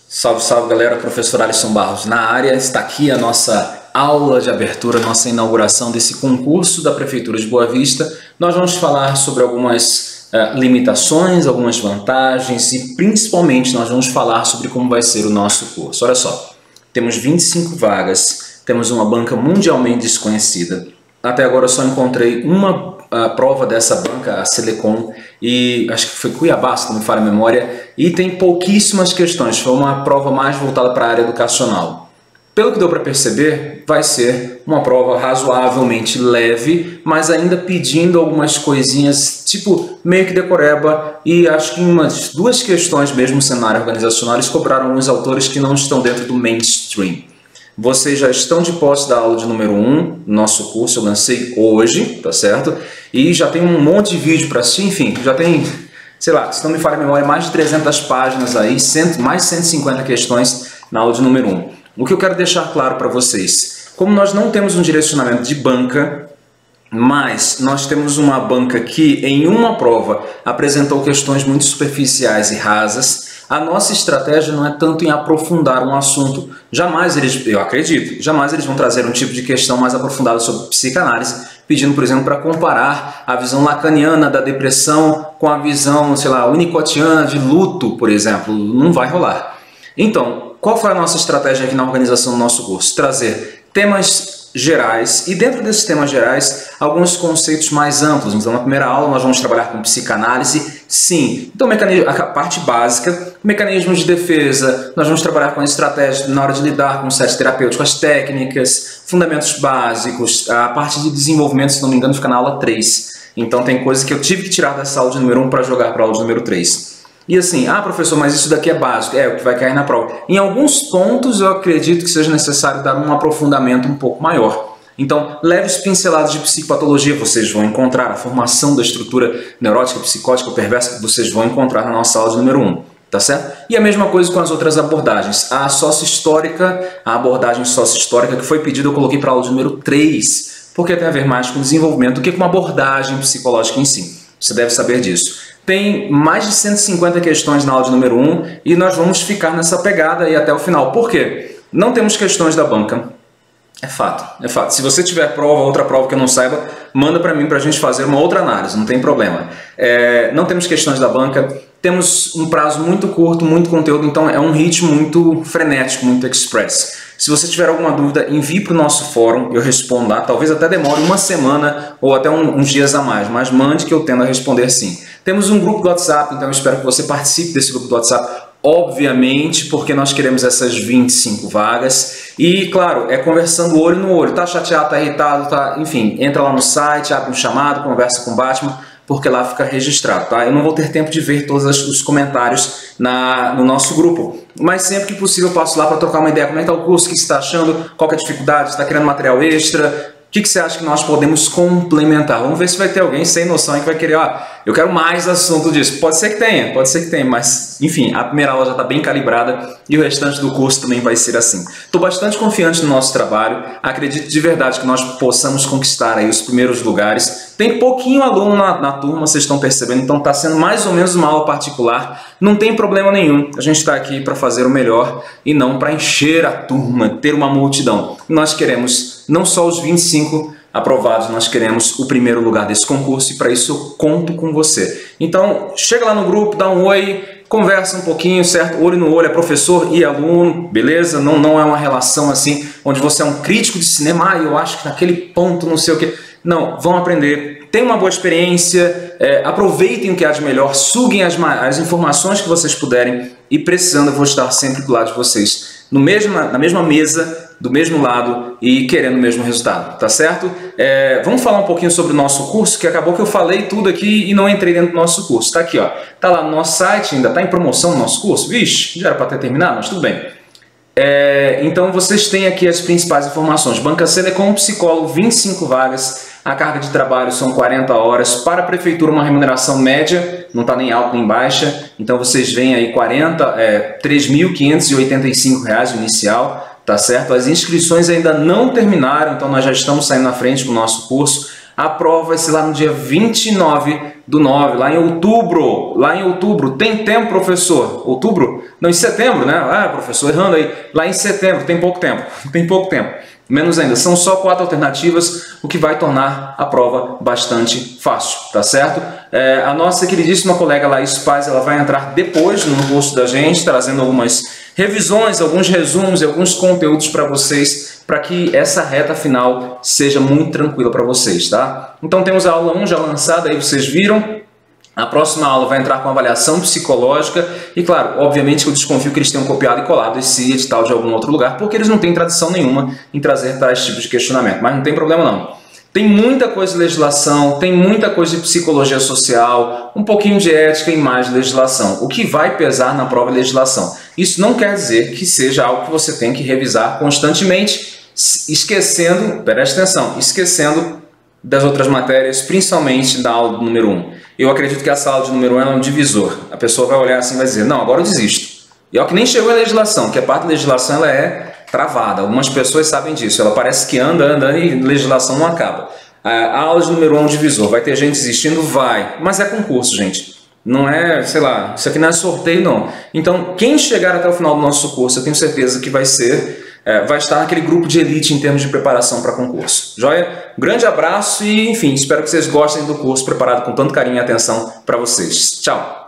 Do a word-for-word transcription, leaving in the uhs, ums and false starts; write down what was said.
Salve, salve galera, professor Alisson Barros na área. Está aqui a nossa aula de abertura, nossa inauguração desse concurso da Prefeitura de Boa Vista. Nós vamos falar sobre algumas uh, limitações, algumas vantagens e principalmente nós vamos falar sobre como vai ser o nosso curso. Olha só, temos vinte e cinco vagas, temos uma banca mundialmente desconhecida. Até agora eu só encontrei uma a prova dessa banca, a Selecom, e acho que foi Cuiabá, se não me falha a memória, e tem pouquíssimas questões, foi uma prova mais voltada para a área educacional. Pelo que deu para perceber, vai ser uma prova razoavelmente leve, mas ainda pedindo algumas coisinhas, tipo meio que decoreba, e acho que em umas duas questões mesmo no cenário organizacional eles cobraram alguns autores que não estão dentro do mainstream. Vocês já estão de posse da aula de número um, nosso curso eu lancei hoje, tá certo? E já tem um monte de vídeo para assistir, enfim, já tem, sei lá, se não me falha a memória, mais de trezentas páginas aí, mais de cento e cinquenta questões na aula de número um. O que eu quero deixar claro para vocês, como nós não temos um direcionamento de banca, mas nós temos uma banca que em uma prova apresentou questões muito superficiais e rasas, a nossa estratégia não é tanto em aprofundar um assunto. Jamais eles, eu acredito, jamais eles vão trazer um tipo de questão mais aprofundada sobre psicanálise, pedindo, por exemplo, para comparar a visão lacaniana da depressão com a visão, sei lá, winnicottiana de luto, por exemplo. Não vai rolar. Então, qual foi a nossa estratégia aqui na organização do nosso curso? Trazer temas gerais e dentro desses temas gerais alguns conceitos mais amplos. Então na primeira aula nós vamos trabalhar com psicanálise, sim, então mecanismo, a parte básica, mecanismos de defesa, nós vamos trabalhar com estratégias na hora de lidar com o set terapêutico, as técnicas, fundamentos básicos, a parte de desenvolvimento, se não me engano, fica na aula três, então tem coisas que eu tive que tirar dessa aula de número um para jogar para a aula de número três. E assim, ah professor, mas isso daqui é básico, é o que vai cair na prova. Em alguns pontos eu acredito que seja necessário dar um aprofundamento um pouco maior. Então, leves pinceladas de psicopatologia vocês vão encontrar, a formação da estrutura neurótica, psicótica ou perversa que vocês vão encontrar na nossa aula de número um, tá certo? E a mesma coisa com as outras abordagens. A sócio-histórica, a abordagem sócio-histórica que foi pedida eu coloquei para a aula de número três, porque tem a ver mais com desenvolvimento do que com uma abordagem psicológica em si. Você deve saber disso. Tem mais de cento e cinquenta questões na aula de número um e nós vamos ficar nessa pegada aí até o final. Por quê? Não temos questões da banca. É fato, é fato. Se você tiver prova, outra prova que eu não saiba, manda para mim para a gente fazer uma outra análise, não tem problema. É, não temos questões da banca, temos um prazo muito curto, muito conteúdo, então é um ritmo muito frenético, muito express. Se você tiver alguma dúvida, envie para o nosso fórum, eu respondo lá, talvez até demore uma semana ou até um, uns dias a mais, mas mande que eu tendo a responder sim. Temos um grupo do WhatsApp, então eu espero que você participe desse grupo do WhatsApp, obviamente, porque nós queremos essas vinte e cinco vagas. E, claro, é conversando olho no olho. Tá chateado, tá irritado, tá... enfim, entra lá no site, abre um chamado, conversa com o Batman, porque lá fica registrado, tá? Eu não vou ter tempo de ver todos os comentários na, no nosso grupo, mas sempre que possível eu passo lá para trocar uma ideia. Como é que tá o curso, o que você está achando, qual que é a dificuldade, está querendo material extra... O que, que você acha que nós podemos complementar? Vamos ver se vai ter alguém sem noção aí que vai querer, ah, eu quero mais assunto disso. Pode ser que tenha, pode ser que tenha, mas enfim, a primeira aula já está bem calibrada e o restante do curso também vai ser assim. Estou bastante confiante no nosso trabalho, acredito de verdade que nós possamos conquistar aí os primeiros lugares. Tem pouquinho aluno na, na turma, vocês estão percebendo, então está sendo mais ou menos uma aula particular. Não tem problema nenhum, a gente está aqui para fazer o melhor e não para encher a turma, ter uma multidão. Nós queremos não só os vinte e cinco aprovados, nós queremos o primeiro lugar desse concurso e para isso eu conto com você. Então, chega lá no grupo, dá um oi, conversa um pouquinho, certo? Olho no olho, é professor e aluno, beleza? Não, não é uma relação assim, onde você é um crítico de cinema, ah, eu acho que naquele ponto não sei o que. Não, vão aprender, tenham uma boa experiência, é, aproveitem o que há de melhor, suguem as, as informações que vocês puderem e precisando eu vou estar sempre do lado de vocês, no mesmo, na mesma mesa, do mesmo lado e querendo o mesmo resultado, tá certo? É, vamos falar um pouquinho sobre o nosso curso, que acabou que eu falei tudo aqui e não entrei dentro do nosso curso. Tá aqui, ó, tá lá no nosso site, ainda tá em promoção o nosso curso, vixe, já era para ter terminado, mas tudo bem. É, então vocês têm aqui as principais informações. Banca Selecom, psicólogo, vinte e cinco vagas, a carga de trabalho são quarenta horas, para a prefeitura uma remuneração média, não está nem alta nem baixa, então vocês veem aí quarenta, é, três mil quinhentos e oitenta e cinco reais o inicial, tá certo? As inscrições ainda não terminaram, então nós já estamos saindo na frente com o nosso curso. A prova vai ser lá no dia vinte e nove do nove, lá em outubro. Lá em outubro. Tem tempo, professor? Outubro? Não, em setembro, né? Ah, professor, errando aí. Lá em setembro, tem pouco tempo. Tem pouco tempo. Menos ainda, são só quatro alternativas, o que vai tornar a prova bastante fácil, tá certo? É, a nossa queridíssima colega Laís Paz, ela vai entrar depois no curso da gente, trazendo algumas revisões, alguns resumos e alguns conteúdos para vocês, para que essa reta final seja muito tranquila para vocês, tá? Então temos a aula um já lançada, aí vocês viram. A próxima aula vai entrar com avaliação psicológica e, claro, obviamente que eu desconfio que eles tenham copiado e colado esse edital de algum outro lugar, porque eles não têm tradição nenhuma em trazer tais tipos de questionamento, mas não tem problema não. Tem muita coisa de legislação, tem muita coisa de psicologia social, um pouquinho de ética e mais de legislação. O que vai pesar na prova é legislação. Isso não quer dizer que seja algo que você tem que revisar constantemente, esquecendo, preste atenção, esquecendo das outras matérias, principalmente da aula do número um. Eu acredito que essa aula de número um é um divisor. A pessoa vai olhar assim e vai dizer, não, agora eu desisto. E é o que nem chegou a legislação, que a parte da legislação ela é travada. Algumas pessoas sabem disso. Ela parece que anda, anda e legislação não acaba. A aula de número um é um divisor. Vai ter gente desistindo? Vai. Mas é concurso, gente. Não é, sei lá, isso aqui não é sorteio, não. Então, quem chegar até o final do nosso curso, eu tenho certeza que vai ser... É, vai estar naquele grupo de elite em termos de preparação para concurso. Joia? Um grande abraço e, enfim, espero que vocês gostem do curso preparado com tanto carinho e atenção para vocês. Tchau!